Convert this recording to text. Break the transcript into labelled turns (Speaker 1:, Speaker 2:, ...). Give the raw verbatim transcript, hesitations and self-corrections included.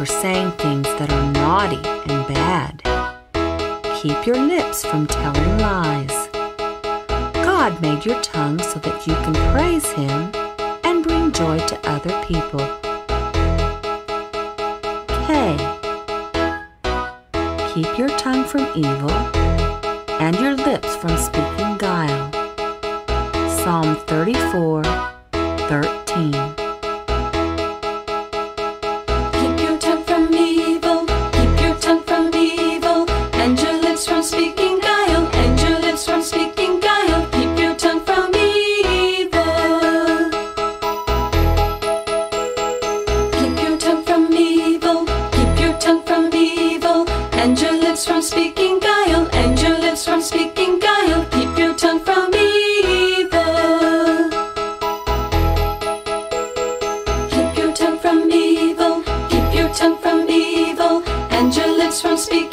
Speaker 1: for saying things that are naughty and bad. Keep your lips from telling lies. God made your tongue so that you can praise Him and bring joy to other people. K. Keep your tongue from evil and your lips from speaking guile. Psalm thirty-four, thirteen.
Speaker 2: Keep your tongue from evil, keep your tongue from evil, and your lips from speaking guile, and your lips from speaking guile. Keep your tongue from evil. Keep your tongue from evil, keep your tongue from evil, and your lips from speaking guile, and your lips from speaking guile. Keep your tongue from evil. Keep your tongue from evil, keep your tongue from evil, and your lips from speaking